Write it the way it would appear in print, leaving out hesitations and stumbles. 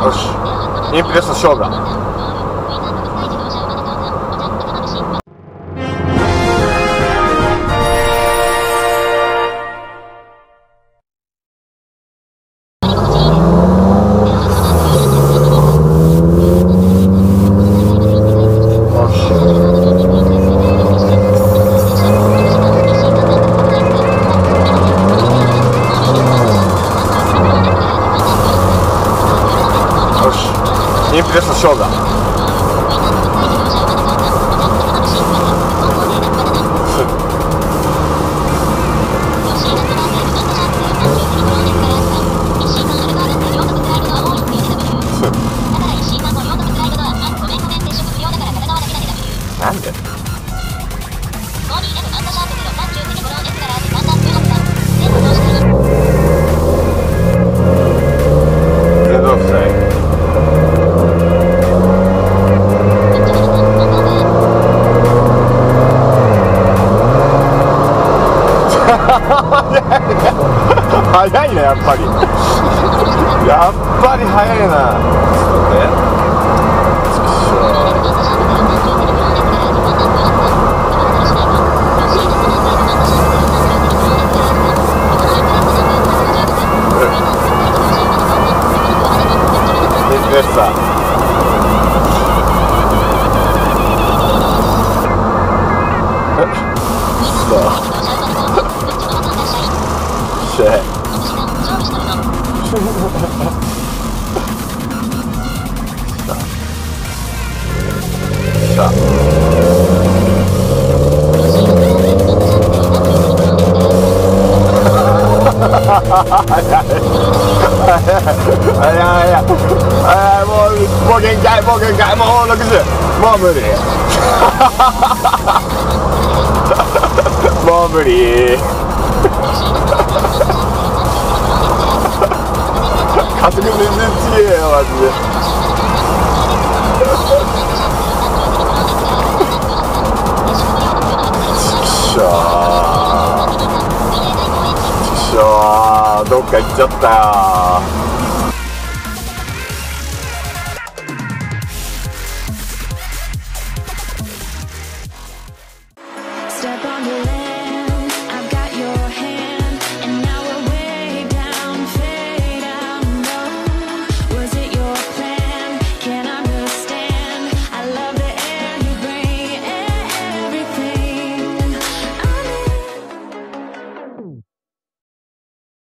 よし、インプレスの勝負だ。インプレスの勝負だ。なんで？全動不在。早いな、やっぱり。やっぱり早いな。ちょっと待って。インプレッサー。しゃもう限界、もう限界、もう60、もう無理。もう無理。加速全然違えよ、マジで。どっか行っちゃったよ。